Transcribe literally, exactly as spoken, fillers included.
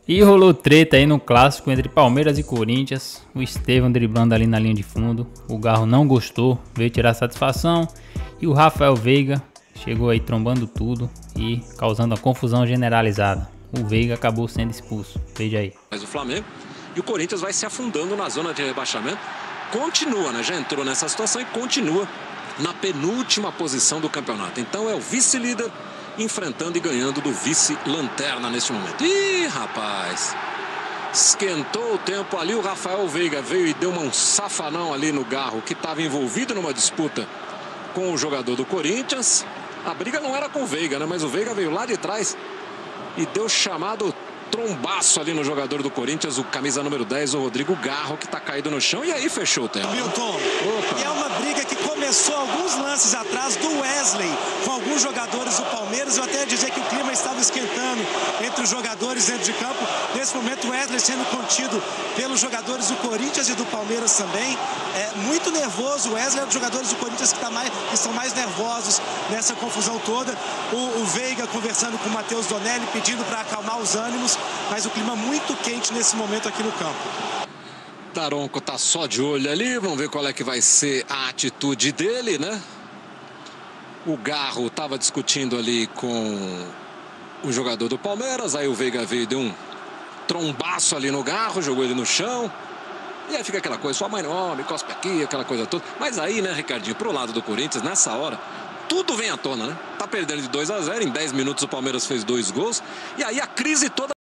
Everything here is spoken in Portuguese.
E rolou treta aí no clássico entre Palmeiras e Corinthians. O Estevão driblando ali na linha de fundo. O Garro não gostou, veio tirar satisfação. E o Rafael Veiga chegou aí trombando tudo e causando uma confusão generalizada. O Veiga acabou sendo expulso. Veja aí. Mas o Flamengo e o Corinthians vai se afundando na zona de rebaixamento. Continua, né? Já entrou nessa situação e continua na penúltima posição do campeonato. Então é o vice-líder enfrentando e ganhando do vice-lanterna neste momento. Ih, rapaz! Esquentou o tempo ali, o Rafael Veiga veio e deu um safanão ali no Garro, que estava envolvido numa disputa com o jogador do Corinthians. A briga não era com o Veiga, né? Mas o Veiga veio lá de trás e deu chamado trombaço ali no jogador do Corinthians, o camisa número dez, o Rodrigo Garro, que tá caído no chão. E aí fechou o tempo. Milton, Opa. E é uma briga que começou alguns lances atrás do Wesley com alguns jogadores do Palmeiras. Eu até ia dizer que o clima estava esquentando entre os jogadores dentro de campo. Nesse momento o Wesley sendo contido pelos jogadores do Corinthians e do Palmeiras também. É muito nervoso. O Wesley é um dos jogadores do Corinthians que, tá mais, que estão mais nervosos nessa confusão toda. O, o Veiga conversando com o Matheus Donelli, pedindo para acalmar os ânimos. Mas o clima muito quente nesse momento aqui no campo. Daronco tá só de olho ali, vamos ver qual é que vai ser a atitude dele, né? O Garro tava discutindo ali com o jogador do Palmeiras, aí o Veiga veio e deu um trombaço ali no Garro, jogou ele no chão. E aí fica aquela coisa, sua mãe no homem, cospe aqui, aquela coisa toda. Mas aí, né, Ricardinho, pro lado do Corinthians, nessa hora, tudo vem à tona, né? Tá perdendo de dois a zero, em dez minutos o Palmeiras fez dois gols, e aí a crise toda